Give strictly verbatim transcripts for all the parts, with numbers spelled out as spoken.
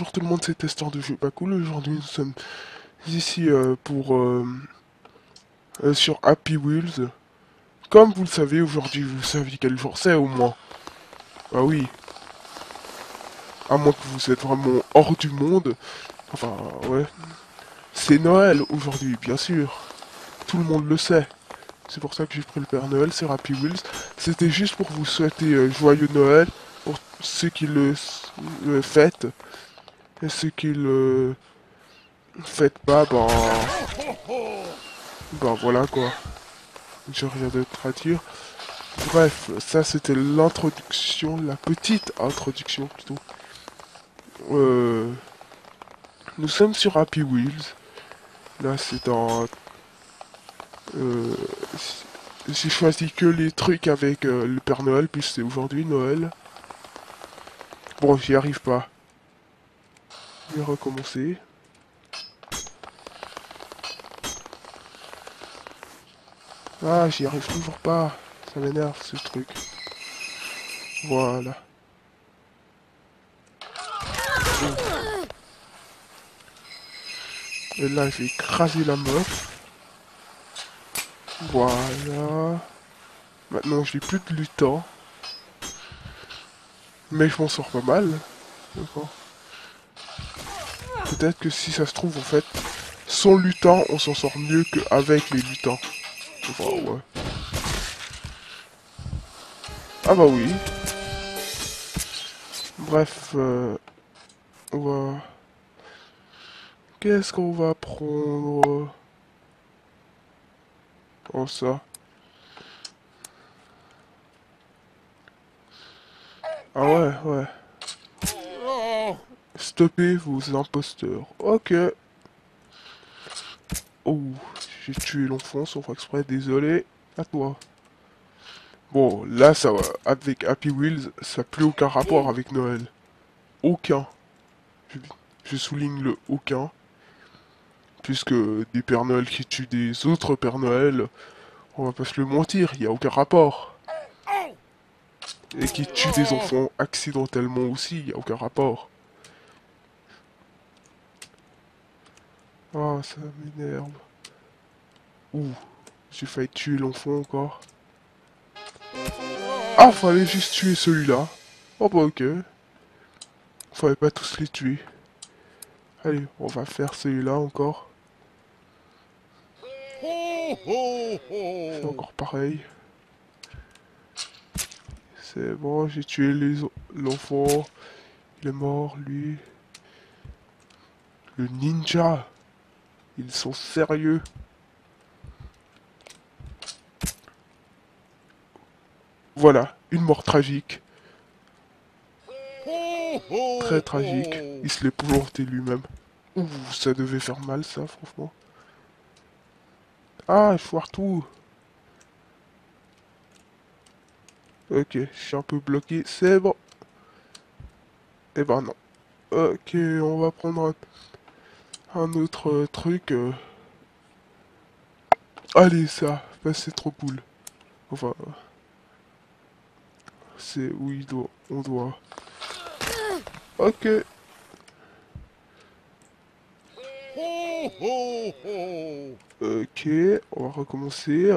bonjour tout le monde, c'est Testeur de jeu pas cool. Aujourd'hui nous sommes ici euh, pour euh, euh, sur Happy Wheels. Comme vous le savez, aujourd'hui vous savez quel jour c'est au moins. Ah oui, à moins que vous êtes vraiment hors du monde. Enfin ouais, c'est Noël aujourd'hui bien sûr. Tout le monde le sait. C'est pour ça que j'ai pris le Père Noël sur Happy Wheels. C'était juste pour vous souhaiter euh, joyeux Noël pour ceux qui le, le fêtent et ceux qui le fêtent pas, ben ben voilà quoi. J'ai rien d'autre à dire. Bref, ça c'était l'introduction, la petite introduction plutôt. Euh, nous sommes sur Happy Wheels. Là c'est dans... Euh, j'ai choisi que les trucs avec euh, le Père Noël, puisque c'est aujourd'hui Noël. Bon, j'y arrive pas. Je vais recommencer. Ah, j'y arrive toujours pas. Ça m'énerve ce truc. Voilà. Et là, j'ai écrasé la meuf. Voilà. Maintenant, j'ai plus de lutin. Mais je m'en sors pas mal. D'accord. Peut-être que si ça se trouve, en fait, sans lutin, on s'en sort mieux qu'avec les lutins. Enfin, ouais. Ah bah oui. Bref, euh, on va... Qu'est-ce qu'on va prendre? Oh, ça. Ah ouais, ouais. Stoppez vos imposteurs. Ok. Oh, j'ai tué l'enfant sans faire exprès, désolé. À toi. Bon, là, ça va. Avec Happy Wheels, ça n'a plus aucun rapport avec Noël. Aucun. Je, je souligne le aucun. Puisque des Pères Noël qui tuent des autres Pères Noël, on va pas se le mentir, il n'y a aucun rapport. Et qui tuent des enfants accidentellement aussi, il n'y a aucun rapport. Ah, ça m'énerve. Ouh, j'ai failli tuer l'enfant encore. Ah, fallait juste tuer celui-là. Oh bah ok. Fallait pas tous les tuer. Allez, on va faire celui-là encore. C'est encore pareil. C'est bon, j'ai tué les l'enfant. Il est mort, lui. Le ninja. Ils sont sérieux. Voilà, une mort tragique. Très tragique. Il se l'est planté lui-même. Ouh, ça devait faire mal ça, franchement. Ah, je foire tout. Ok, je suis un peu bloqué. C'est bon. Eh ben non. Ok, on va prendre un, un autre euh, truc. euh. Allez, ça. Bah, c'est trop cool. Enfin, c'est où il doit, on doit. Ok. Ok, on va recommencer.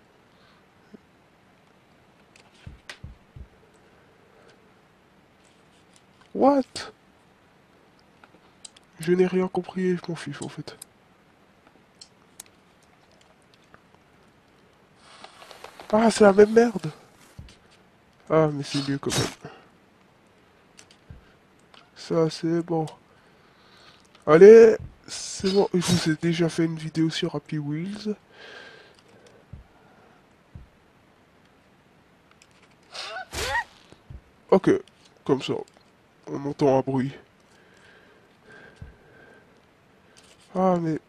What? Je n'ai rien compris, je m'en fiche en fait. Ah, c'est la même merde. Ah, mais c'est mieux quand même. Ça, c'est bon. Allez, c'est bon. Je vous ai déjà fait une vidéo sur Happy Wheels. Ok, comme ça, on entend un bruit. Ah, mais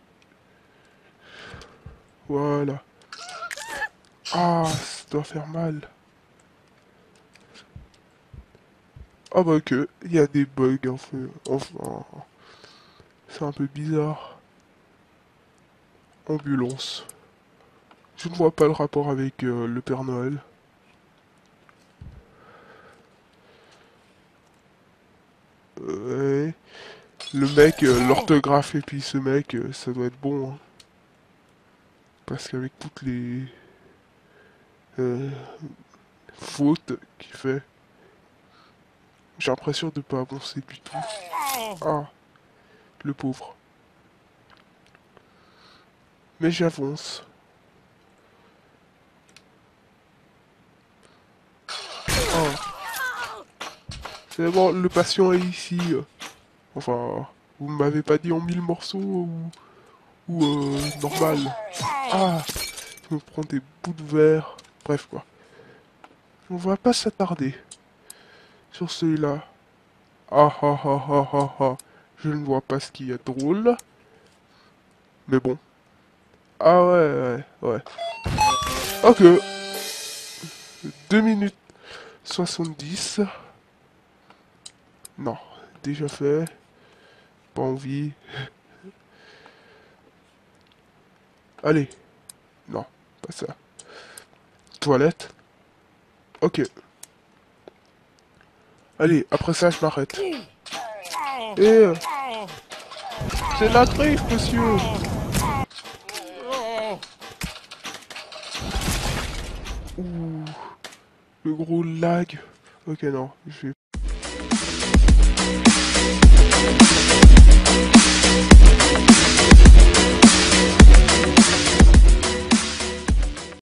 voilà. Ah, ça doit faire mal. Ah bah que, il y a des bugs un peu. Enfin, c'est un peu bizarre. Ambulance. Je ne vois pas le rapport avec euh, le Père Noël. Ouais. Le mec, euh, l'orthographe et puis ce mec, euh, ça doit être bon. Hein. Parce qu'avec toutes les euh, fautes qu'il fait, j'ai l'impression de pas avancer du tout. Ah, le pauvre. Mais j'avance. Oh. C'est bon, le patient est ici. Enfin, vous m'avez pas dit en mille morceaux ou, ou euh, normal. Ah, je me prends des bouts de verre. Bref quoi. On va pas s'attarder sur celui-là. Ah ah ah ah ah ah. Je ne vois pas ce qu'il y a de drôle. Mais bon. Ah ouais, ouais, ouais. Ok. deux minutes soixante-dix. Non, déjà fait. Pas envie. Allez. Non, pas ça. Toilette. Ok. Allez, après ça, je m'arrête. Et... euh, c'est la griffe, monsieur. Ouh. Le gros lag. Ok, non, je vais...